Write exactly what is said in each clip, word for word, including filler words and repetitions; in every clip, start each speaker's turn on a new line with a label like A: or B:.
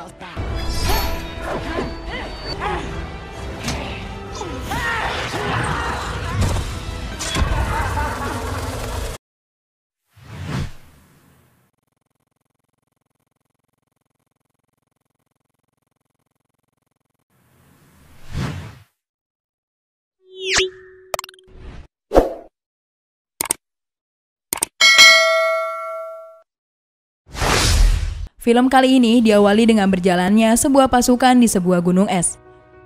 A: Film kali ini diawali dengan berjalannya sebuah pasukan di sebuah gunung es.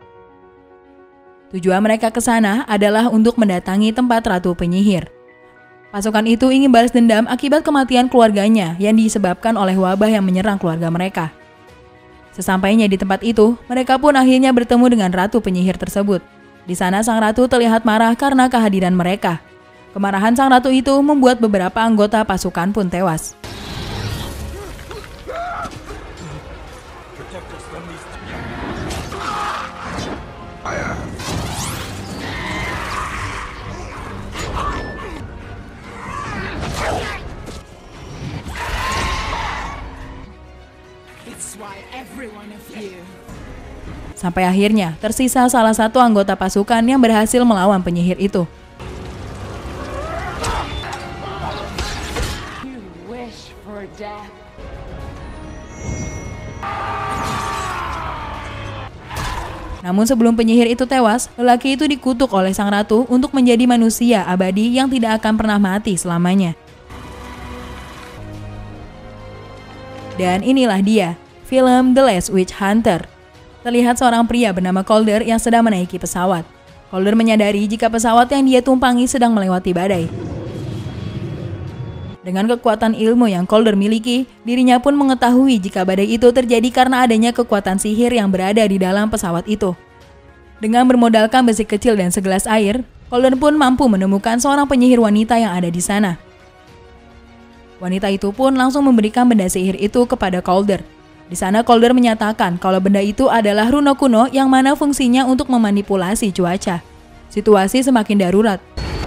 A: Tujuan mereka ke sana adalah untuk mendatangi tempat Ratu Penyihir. Pasukan itu ingin balas dendam akibat kematian keluarganya yang disebabkan oleh wabah yang menyerang keluarga mereka. Sesampainya di tempat itu, mereka pun akhirnya bertemu dengan Ratu Penyihir tersebut. Di sana sang ratu terlihat marah karena kehadiran mereka. Kemarahan sang ratu itu membuat beberapa anggota pasukan pun tewas. Sampai akhirnya tersisa salah satu anggota pasukan yang berhasil melawan penyihir itu. Namun sebelum penyihir itu tewas, lelaki itu dikutuk oleh sang ratu untuk menjadi manusia abadi yang tidak akan pernah mati selamanya. Dan inilah dia, film The Last Witch Hunter. Terlihat seorang pria bernama Calder yang sedang menaiki pesawat. Calder menyadari jika pesawat yang dia tumpangi sedang melewati badai. Dengan kekuatan ilmu yang Calder miliki, dirinya pun mengetahui jika badai itu terjadi karena adanya kekuatan sihir yang berada di dalam pesawat itu. Dengan bermodalkan besi kecil dan segelas air, Calder pun mampu menemukan seorang penyihir wanita yang ada di sana. Wanita itu pun langsung memberikan benda sihir itu kepada Calder. Di sana Calder menyatakan kalau benda itu adalah runa kuno yang mana fungsinya untuk memanipulasi cuaca. Situasi semakin darurat.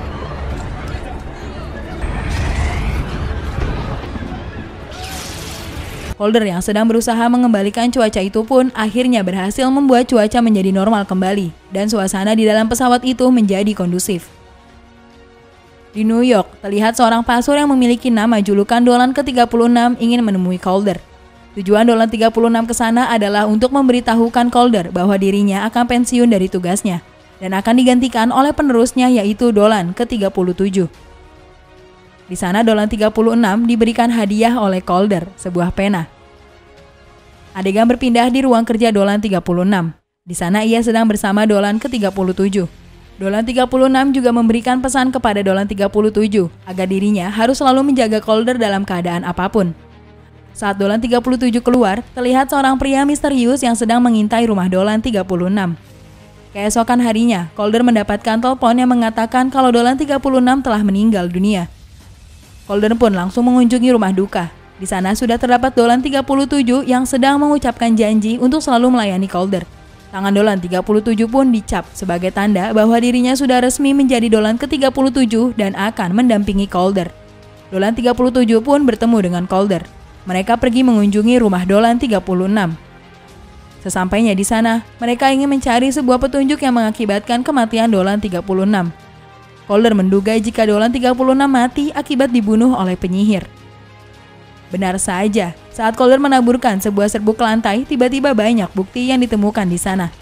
A: Calder yang sedang berusaha mengembalikan cuaca itu pun akhirnya berhasil membuat cuaca menjadi normal kembali dan suasana di dalam pesawat itu menjadi kondusif. Di New York, terlihat seorang pasur yang memiliki nama julukan Dolan ke tiga puluh enam ingin menemui Calder. Tujuan Dolan tiga puluh enam ke sana adalah untuk memberitahukan Calder bahwa dirinya akan pensiun dari tugasnya dan akan digantikan oleh penerusnya yaitu Dolan ke tiga puluh tujuh. Di sana Dolan tiga puluh enam diberikan hadiah oleh Calder, sebuah pena. Adegan berpindah di ruang kerja Dolan tiga puluh enam. Di sana ia sedang bersama Dolan ke tiga puluh tujuh. Dolan tiga puluh enam juga memberikan pesan kepada Dolan tiga puluh tujuh agar dirinya harus selalu menjaga Calder dalam keadaan apapun. Saat Dolan tiga puluh tujuh keluar, terlihat seorang pria misterius yang sedang mengintai rumah Dolan tiga puluh enam. Keesokan harinya, Calder mendapatkan telepon yang mengatakan kalau Dolan tiga puluh enam telah meninggal dunia. Calder pun langsung mengunjungi rumah duka. Di sana sudah terdapat Dolan tiga puluh tujuh yang sedang mengucapkan janji untuk selalu melayani Calder. Tangan Dolan tiga puluh tujuh pun dicap sebagai tanda bahwa dirinya sudah resmi menjadi Dolan ke tiga puluh tujuh dan akan mendampingi Calder. Dolan tiga puluh tujuh pun bertemu dengan Calder. Mereka pergi mengunjungi rumah Dolan tiga puluh enam. Sesampainya di sana, mereka ingin mencari sebuah petunjuk yang mengakibatkan kematian Dolan tiga puluh enam. Calder menduga jika Dolan tiga puluh enam mati akibat dibunuh oleh penyihir. Benar saja, saat Calder menaburkan sebuah serbuk ke lantai, tiba-tiba banyak bukti yang ditemukan di sana.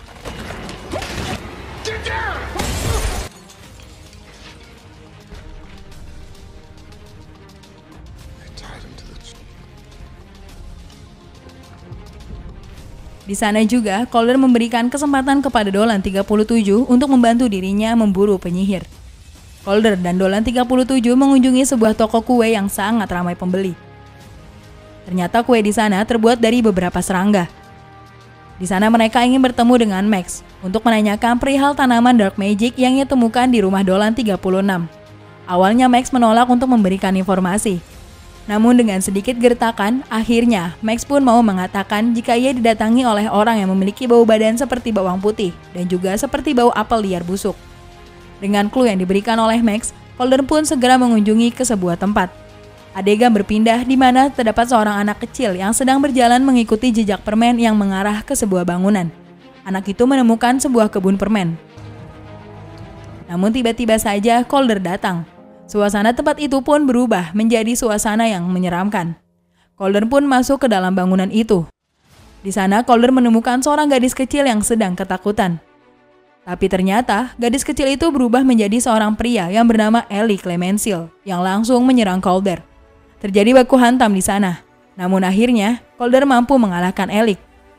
A: Di sana juga, Calder memberikan kesempatan kepada Dolan tiga puluh tujuh untuk membantu dirinya memburu penyihir. Calder dan Dolan tiga puluh tujuh mengunjungi sebuah toko kue yang sangat ramai pembeli. Ternyata kue di sana terbuat dari beberapa serangga. Di sana mereka ingin bertemu dengan Max untuk menanyakan perihal tanaman dark magic yang ia temukan di rumah Dolan tiga puluh enam. Awalnya Max menolak untuk memberikan informasi. Namun dengan sedikit gertakan, akhirnya Max pun mau mengatakan jika ia didatangi oleh orang yang memiliki bau badan seperti bawang putih dan juga seperti bau apel liar busuk. Dengan clue yang diberikan oleh Max, Calder pun segera mengunjungi ke sebuah tempat. Adegan berpindah di mana terdapat seorang anak kecil yang sedang berjalan mengikuti jejak permen yang mengarah ke sebuah bangunan. Anak itu menemukan sebuah kebun permen. Namun tiba-tiba saja Calder datang. Suasana tempat itu pun berubah menjadi suasana yang menyeramkan. Calder pun masuk ke dalam bangunan itu. Di sana Calder menemukan seorang gadis kecil yang sedang ketakutan. Tapi ternyata gadis kecil itu berubah menjadi seorang pria yang bernama Ellie Clemenceau yang langsung menyerang Calder. Terjadi baku hantam di sana. Namun akhirnya Calder mampu mengalahkan Ellie.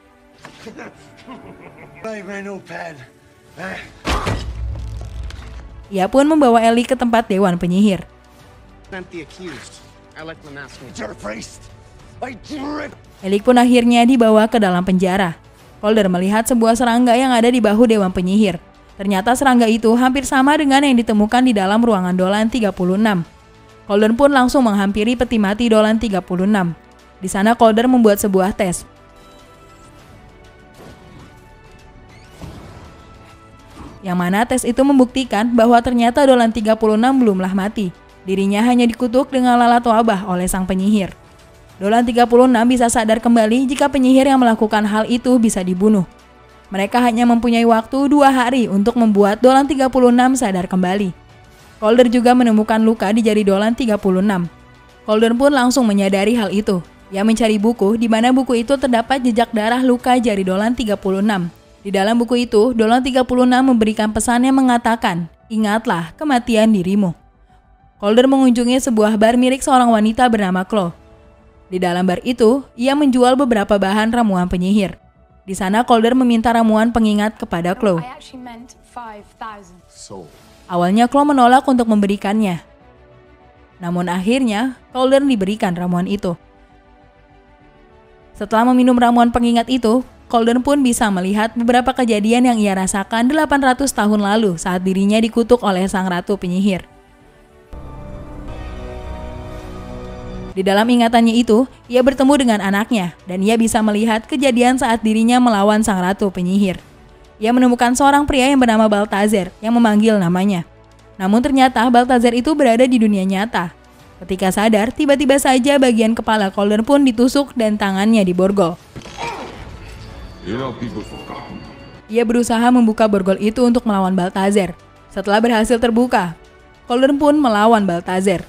A: Ia pun membawa Ellie ke tempat Dewan Penyihir. Ellie pun akhirnya dibawa ke dalam penjara. Calder melihat sebuah serangga yang ada di bahu Dewan Penyihir. Ternyata serangga itu hampir sama dengan yang ditemukan di dalam ruangan Dolan tiga puluh enam. Calder pun langsung menghampiri peti mati Dolan tiga puluh enam. Di sana Calder membuat sebuah tes. Yang mana tes itu membuktikan bahwa ternyata Dolan tiga puluh enam belumlah mati. Dirinya hanya dikutuk dengan lalat wabah oleh sang penyihir. Dolan tiga puluh enam bisa sadar kembali jika penyihir yang melakukan hal itu bisa dibunuh. Mereka hanya mempunyai waktu dua hari untuk membuat Dolan tiga puluh enam sadar kembali. Calder juga menemukan luka di jari Dolan tiga puluh enam. Calder pun langsung menyadari hal itu. Ia mencari buku di mana buku itu terdapat jejak darah luka jari Dolan tiga puluh enam. Di dalam buku itu, Dolan tiga puluh enam memberikan pesan yang mengatakan, "Ingatlah kematian dirimu." Calder mengunjungi sebuah bar milik seorang wanita bernama Chloe. Di dalam bar itu, ia menjual beberapa bahan ramuan penyihir. Di sana Calder meminta ramuan pengingat kepada Chloe. Awalnya Chloe menolak untuk memberikannya. Namun akhirnya, Calder diberikan ramuan itu. Setelah meminum ramuan pengingat itu, Calder pun bisa melihat beberapa kejadian yang ia rasakan delapan ratus tahun lalu saat dirinya dikutuk oleh sang ratu penyihir. Di dalam ingatannya itu, ia bertemu dengan anaknya dan ia bisa melihat kejadian saat dirinya melawan sang ratu penyihir. Ia menemukan seorang pria yang bernama Balthazar yang memanggil namanya. Namun ternyata Balthazar itu berada di dunia nyata. Ketika sadar, tiba-tiba saja bagian kepala Calder pun ditusuk dan tangannya diborgol. Ia berusaha membuka borgol itu untuk melawan Balthazar. Setelah berhasil terbuka, Calder pun melawan Balthazar.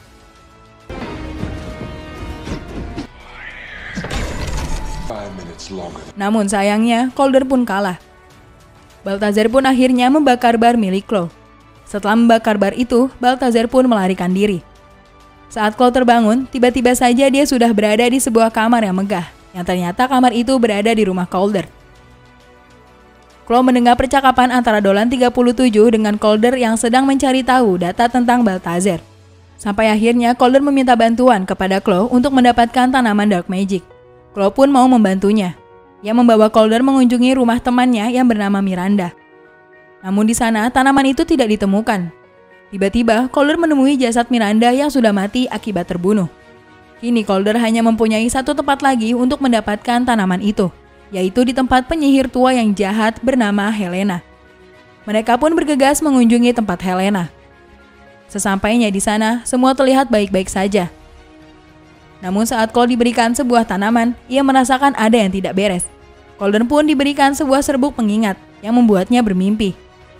A: Namun sayangnya, Calder pun kalah. Balthazar pun akhirnya membakar bar milik Chloe. Setelah membakar bar itu, Balthazar pun melarikan diri. Saat Chloe terbangun, tiba-tiba saja dia sudah berada di sebuah kamar yang megah, yang ternyata kamar itu berada di rumah Calder. Chloe mendengar percakapan antara Dolan tiga puluh tujuh dengan Calder yang sedang mencari tahu data tentang Balthazar. Sampai akhirnya Calder meminta bantuan kepada Chloe untuk mendapatkan tanaman Dark Magic. Chloe pun mau membantunya. Ia membawa Calder mengunjungi rumah temannya yang bernama Miranda. Namun di sana tanaman itu tidak ditemukan. Tiba-tiba Calder menemui jasad Miranda yang sudah mati akibat terbunuh. Kini Calder hanya mempunyai satu tempat lagi untuk mendapatkan tanaman itu, yaitu di tempat penyihir tua yang jahat bernama Helena. Mereka pun bergegas mengunjungi tempat Helena. Sesampainya di sana, semua terlihat baik-baik saja. Namun saat Chloe diberikan sebuah tanaman, ia merasakan ada yang tidak beres. Calder pun diberikan sebuah serbuk pengingat yang membuatnya bermimpi.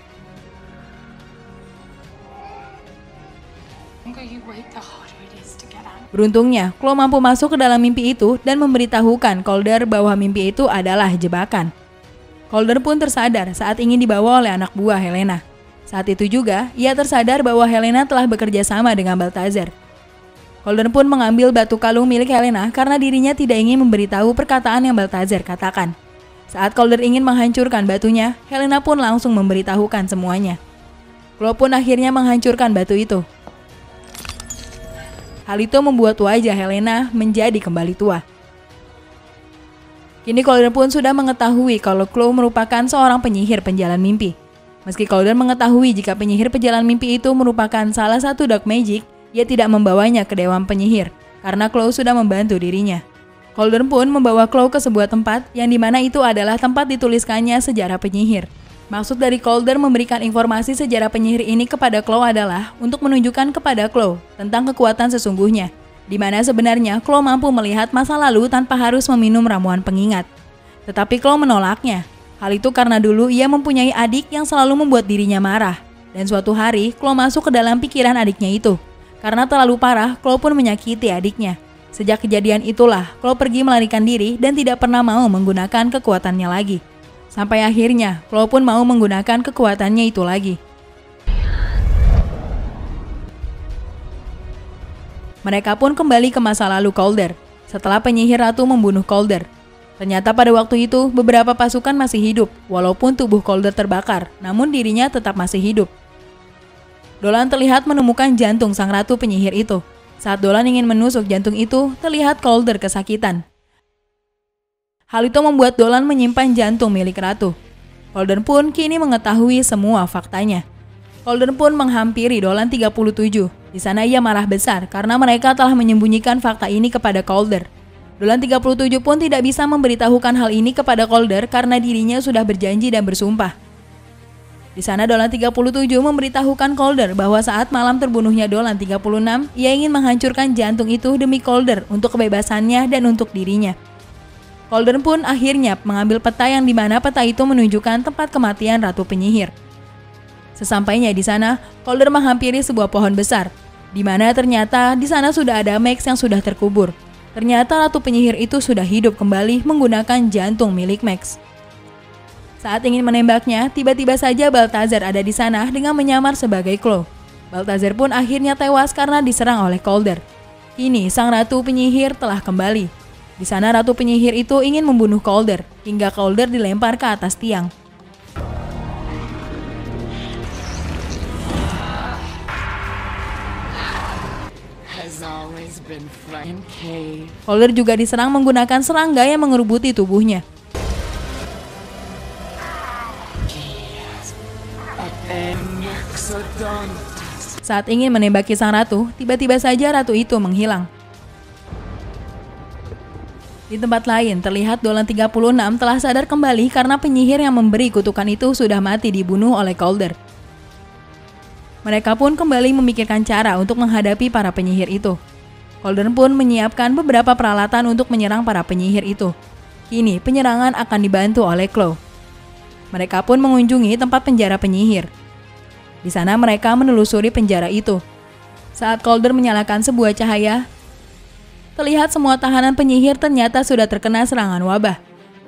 A: Beruntungnya, Chloe mampu masuk ke dalam mimpi itu dan memberitahukan Calder bahwa mimpi itu adalah jebakan. Calder pun tersadar saat ingin dibawa oleh anak buah Helena. Saat itu juga, ia tersadar bahwa Helena telah bekerja sama dengan Balthazar. Calder pun mengambil batu kalung milik Helena karena dirinya tidak ingin memberitahu perkataan yang Balthazar katakan. Saat Calder ingin menghancurkan batunya, Helena pun langsung memberitahukan semuanya. Chloe pun akhirnya menghancurkan batu itu. Hal itu membuat wajah Helena menjadi kembali tua. Kini Calder pun sudah mengetahui kalau Chloe merupakan seorang penyihir penjalan mimpi. Meski Calder mengetahui jika penyihir penjalan mimpi itu merupakan salah satu dark magic, ia tidak membawanya ke Dewan Penyihir karena Chloe sudah membantu dirinya. Calder pun membawa Chloe ke sebuah tempat yang dimana itu adalah tempat dituliskannya sejarah penyihir. Maksud dari Calder memberikan informasi sejarah penyihir ini kepada Chloe adalah untuk menunjukkan kepada Chloe tentang kekuatan sesungguhnya, di mana sebenarnya Chloe mampu melihat masa lalu tanpa harus meminum ramuan pengingat. Tetapi Chloe menolaknya. Hal itu karena dulu ia mempunyai adik yang selalu membuat dirinya marah. Dan suatu hari, Chloe masuk ke dalam pikiran adiknya itu. Karena terlalu parah, Chloe pun menyakiti adiknya. Sejak kejadian itulah, Chloe pergi melarikan diri dan tidak pernah mau menggunakan kekuatannya lagi. Sampai akhirnya, Chloe pun mau menggunakan kekuatannya itu lagi. Mereka pun kembali ke masa lalu Calder, setelah penyihir ratu membunuh Calder. Ternyata pada waktu itu, beberapa pasukan masih hidup, walaupun tubuh Calder terbakar, namun dirinya tetap masih hidup. Dolan terlihat menemukan jantung sang ratu penyihir itu. Saat Dolan ingin menusuk jantung itu, terlihat Calder kesakitan. Hal itu membuat Dolan menyimpan jantung milik ratu. Calder pun kini mengetahui semua faktanya. Calder pun menghampiri Dolan tiga puluh tujuh. Di sana ia marah besar karena mereka telah menyembunyikan fakta ini kepada Calder. Dolan tiga puluh tujuh pun tidak bisa memberitahukan hal ini kepada Calder karena dirinya sudah berjanji dan bersumpah. Di sana Dolan tiga puluh tujuh memberitahukan Calder bahwa saat malam terbunuhnya Dolan tiga puluh enam, ia ingin menghancurkan jantung itu demi Calder untuk kebebasannya dan untuk dirinya. Calder pun akhirnya mengambil peta yang dimana peta itu menunjukkan tempat kematian Ratu Penyihir. Sesampainya di sana, Calder menghampiri sebuah pohon besar, di mana ternyata di sana sudah ada Max yang sudah terkubur. Ternyata Ratu Penyihir itu sudah hidup kembali menggunakan jantung milik Max. Saat ingin menembaknya, tiba-tiba saja Balthazar ada di sana dengan menyamar sebagai Chloe. Balthazar pun akhirnya tewas karena diserang oleh Calder. Kini sang Ratu Penyihir telah kembali. Di sana Ratu Penyihir itu ingin membunuh Calder, hingga Calder dilempar ke atas tiang. Calder juga diserang menggunakan serangga yang mengerubuti tubuhnya. Saat ingin menembaki sang ratu, tiba-tiba saja ratu itu menghilang. Di tempat lain, terlihat Dolan tiga puluh enam telah sadar kembali karena penyihir yang memberi kutukan itu sudah mati dibunuh oleh Calder. Mereka pun kembali memikirkan cara untuk menghadapi para penyihir itu. Calder pun menyiapkan beberapa peralatan untuk menyerang para penyihir itu. Kini penyerangan akan dibantu oleh Chloe. Mereka pun mengunjungi tempat penjara penyihir. Di sana mereka menelusuri penjara itu. Saat Calder menyalakan sebuah cahaya, terlihat semua tahanan penyihir ternyata sudah terkena serangan wabah.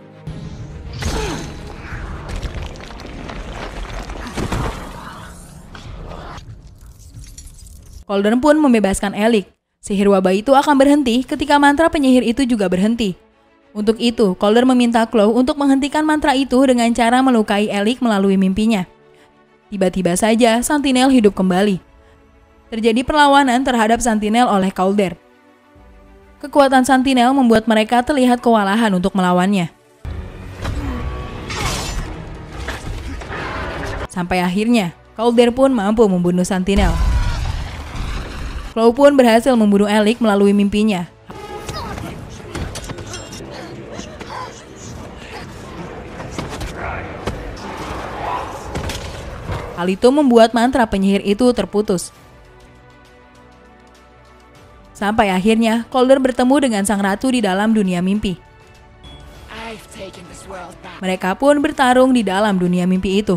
A: Calder pun membebaskan Elik. Sihir wabah itu akan berhenti ketika mantra penyihir itu juga berhenti. Untuk itu, Calder meminta Chloe untuk menghentikan mantra itu dengan cara melukai Elik melalui mimpinya. Tiba-tiba saja, Sentinel hidup kembali. Terjadi perlawanan terhadap Sentinel oleh Calder. Kekuatan Sentinel membuat mereka terlihat kewalahan untuk melawannya. Sampai akhirnya, Calder pun mampu membunuh Sentinel. Chloe pun berhasil membunuh Elik melalui mimpinya. Hal itu membuat mantra penyihir itu terputus. Sampai akhirnya, Calder bertemu dengan sang ratu di dalam dunia mimpi. Mereka pun bertarung di dalam dunia mimpi itu.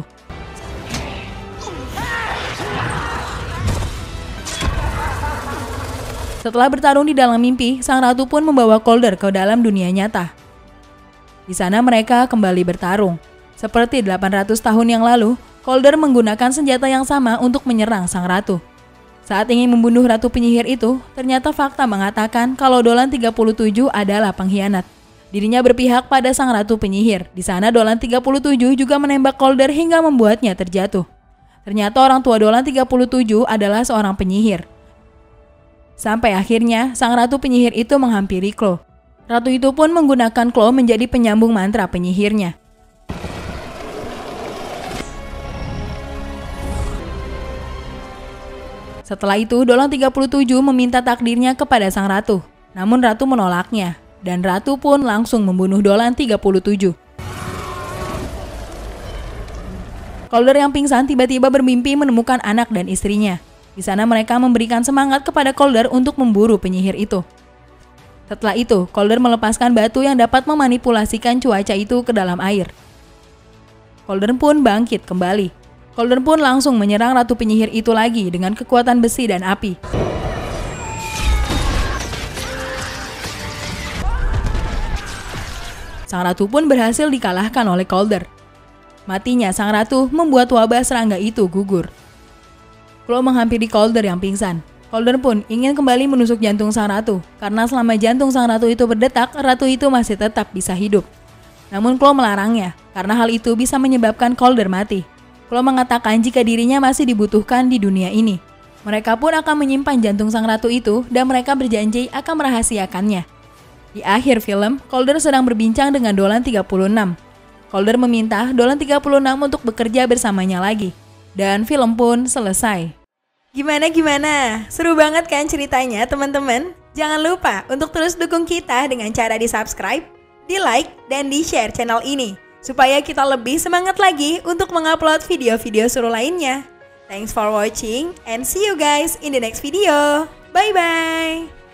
A: Setelah bertarung di dalam mimpi, sang ratu pun membawa Calder ke dalam dunia nyata. Di sana mereka kembali bertarung. Seperti delapan ratus tahun yang lalu, Calder menggunakan senjata yang sama untuk menyerang sang ratu. Saat ingin membunuh Ratu Penyihir itu, ternyata fakta mengatakan kalau Dolan tiga puluh tujuh adalah pengkhianat. Dirinya berpihak pada sang Ratu Penyihir. Di sana Dolan tiga puluh tujuh juga menembak Calder hingga membuatnya terjatuh. Ternyata orang tua Dolan tiga puluh tujuh adalah seorang penyihir. Sampai akhirnya, sang Ratu Penyihir itu menghampiri Chloe. Ratu itu pun menggunakan Chloe menjadi penyambung mantra penyihirnya. Setelah itu, Dolan tiga puluh tujuh meminta takdirnya kepada sang ratu. Namun ratu menolaknya, dan ratu pun langsung membunuh Dolan tiga puluh tujuh. Calder yang pingsan tiba-tiba bermimpi menemukan anak dan istrinya. Di sana mereka memberikan semangat kepada Calder untuk memburu penyihir itu. Setelah itu, Calder melepaskan batu yang dapat memanipulasikan cuaca itu ke dalam air. Calder pun bangkit kembali. Calder pun langsung menyerang ratu penyihir itu lagi dengan kekuatan besi dan api. Sang ratu pun berhasil dikalahkan oleh Calder. Matinya sang ratu membuat wabah serangga itu gugur. Claw menghampiri Calder yang pingsan. Calder pun ingin kembali menusuk jantung sang ratu, karena selama jantung sang ratu itu berdetak, ratu itu masih tetap bisa hidup. Namun Claw melarangnya, karena hal itu bisa menyebabkan Calder mati. Claw mengatakan jika dirinya masih dibutuhkan di dunia ini. Mereka pun akan menyimpan jantung sang ratu itu, dan mereka berjanji akan merahasiakannya. Di akhir film, Calder sedang berbincang dengan Dolan tiga puluh enam. Calder meminta Dolan tiga puluh enam untuk bekerja bersamanya lagi. Dan film pun selesai. Gimana-gimana? Seru banget kan ceritanya teman-teman? Jangan lupa untuk terus dukung kita dengan cara di-subscribe, di-like, dan di-share channel ini. Supaya kita lebih semangat lagi untuk mengupload video-video seru lainnya. Thanks for watching and see you guys in the next video. Bye-bye!